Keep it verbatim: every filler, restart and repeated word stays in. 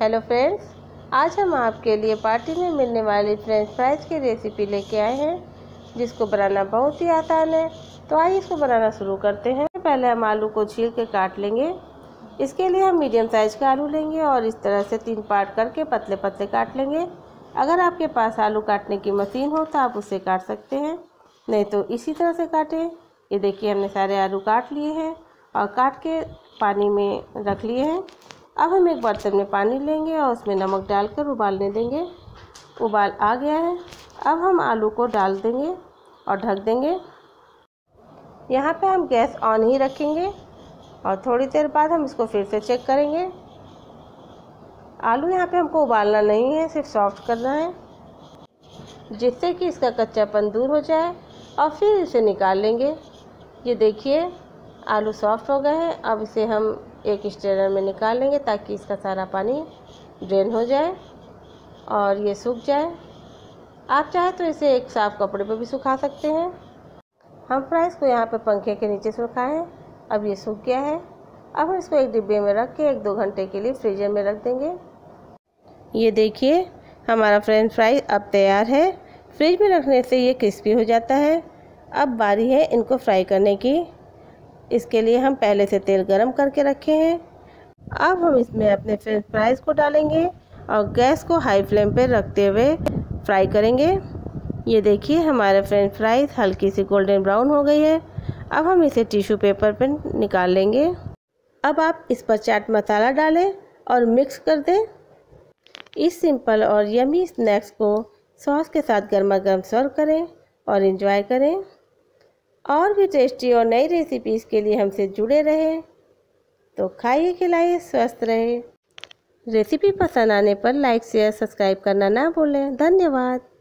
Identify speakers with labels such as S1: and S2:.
S1: Hello friends, आज हम आपके लिए पार्टी में मिलने वाली फ्रेंच फ्राइज़ की रेसिपी लेके आए हैं जिसको बनाना बहुत ही आसान है। तो आइए इसको बनाना शुरू करते हैं। पहले हम आलू को छील के काट लेंगे। इसके लिए हम मीडियम साइज़ का आलू लेंगे और इस तरह से तीन पार्ट करके पतले पतले काट लेंगे। अगर आपके पास आलू काटने की मशीन हो तो आप उससे काट सकते हैं, नहीं तो इसी तरह से काटें। ये देखिए हमने सारे आलू काट लिए हैं और काट के पानी में रख लिए हैं। अब हम एक बर्तन में पानी लेंगे और उसमें नमक डालकर उबालने देंगे। उबाल आ गया है। अब हम आलू को डाल देंगे और ढक देंगे। यहाँ पे हम गैस ऑन ही रखेंगे और थोड़ी देर बाद हम इसको फिर से चेक करेंगे। आलू यहाँ पे हमको उबालना नहीं है, सिर्फ सॉफ्ट करना है, जिससे कि इसका कच्चापन दूर हो जाए और फिर इसे निकाल लेंगे। ये देखिए आलू सॉफ्ट हो गए हैं। अब इसे हम एक स्ट्रेनर में निकाल लेंगे ताकि इसका सारा पानी ड्रेन हो जाए और ये सूख जाए। आप चाहे तो इसे एक साफ़ कपड़े पर भी सुखा सकते हैं। हम फ्राइज़ को यहाँ पे पंखे के नीचे सुखाएं। अब ये सूख गया है। अब हम इसको एक डिब्बे में रख के एक दो घंटे के लिए फ्रीजर में रख देंगे। ये देखिए हमारा फ्रेंच फ्राइज अब तैयार है। फ्रिज में रखने से ये क्रिस्पी हो जाता है। अब बारी है इनको फ्राई करने की। इसके लिए हम पहले से तेल गरम करके रखे हैं। अब हम इसमें अपने फ्रेंच फ्राइज़ को डालेंगे और गैस को हाई फ्लेम पर रखते हुए फ्राई करेंगे। ये देखिए हमारे फ्रेंच फ्राइज़ हल्की सी गोल्डन ब्राउन हो गई है। अब हम इसे टिश्यू पेपर पर निकाल लेंगे। अब आप इस पर चाट मसाला डालें और मिक्स कर दें। इस सिंपल और यमी स्नैक्स को सॉस के साथ गर्मा गर्म सर्व करें और एंजॉय करें। और भी टेस्टी और नई रेसिपीज़ के लिए हमसे जुड़े रहें। तो खाइए, खिलाइए, स्वस्थ रहें। रेसिपी पसंद आने पर लाइक शेयर सब्सक्राइब करना ना भूलें। धन्यवाद।